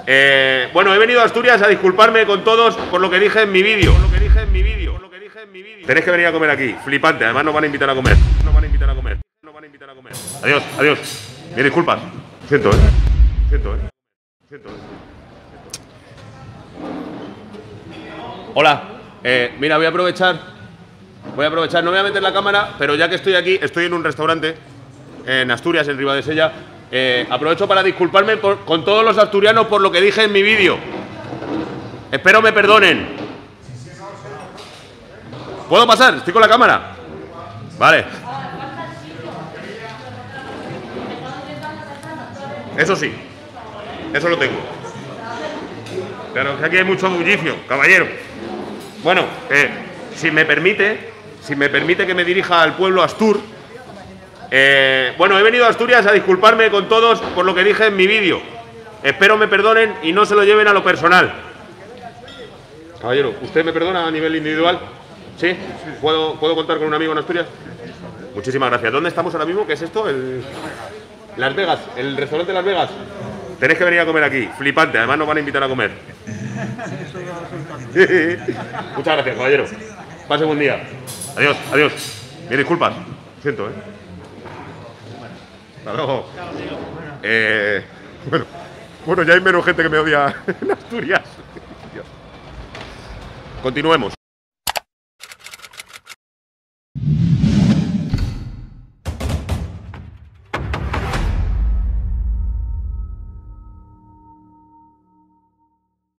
Bueno, he venido a Asturias a disculparme con todos por lo que dije en mi vídeo. Tenéis que venir a comer aquí, flipante. Además nos van a invitar a comer. Adiós, adiós. Mil disculpas. Siento. Hola. Mira, voy a aprovechar. No voy a meter la cámara, pero ya que estoy aquí, estoy en un restaurante en Asturias, en Ribadesella. Aprovecho para disculparme con todos los asturianos por lo que dije en mi vídeo. Espero me perdonen. ¿Puedo pasar? Estoy con la cámara. Vale. Eso sí. Eso lo tengo. Pero aquí hay mucho bullicio, caballero. Bueno, si me permite que me dirija al pueblo Astur. Bueno, he venido a Asturias a disculparme con todos por lo que dije en mi vídeo. Espero me perdonen y no se lo lleven a lo personal. Caballero, ¿usted me perdona a nivel individual? ¿Sí? ¿Puedo contar con un amigo en Asturias? Muchísimas gracias. ¿Dónde estamos ahora mismo? ¿Qué es esto? Las Vegas, el restaurante Las Vegas. Tenéis que venir a comer aquí, flipante. Además nos van a invitar a comer. Muchas gracias, caballero. Pase buen día. Adiós, adiós. Mil disculpas. Siento, Hasta luego. Bueno, ya hay menos gente que me odia en Asturias. Continuemos.